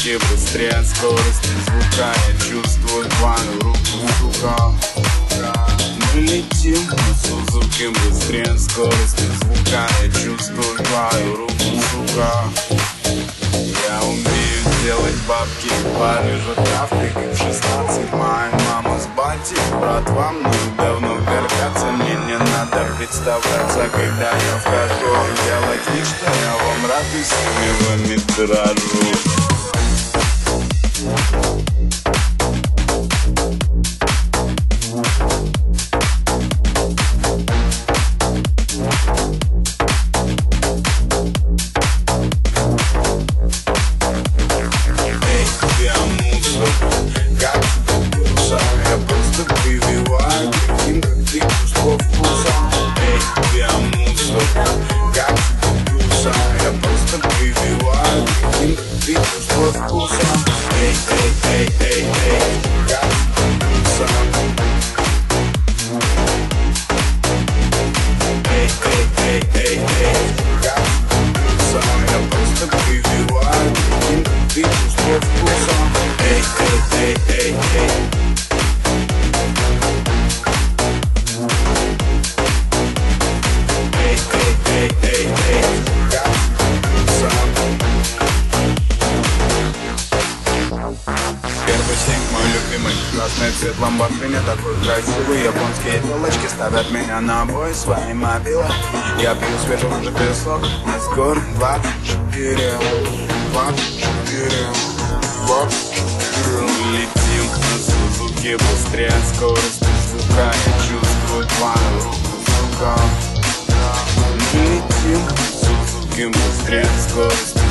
Сузуки быстрее скорости звука. Я чувствую твою руку, сука. Мы летим на Сузуки быстрее скорости звука. Я чувствую твою руку, сука. Я умею делать бабки в Париже травкой, как в 16. Моя мама с батей, братва мною давно гордятся. Мне не надо представляться, когда я вхожу, делать вид, что я вам рад и с милыми дорожу. Красный цвет ламборджини такой красивый. Японские телочки ставят меня на бой своей мобилой. Я пью свежий же песок. На скоро 24. Летим на Сузуки быстрее скорости звука. Я чувствую твою руку, сука. Летим на Сузуки быстрее скорости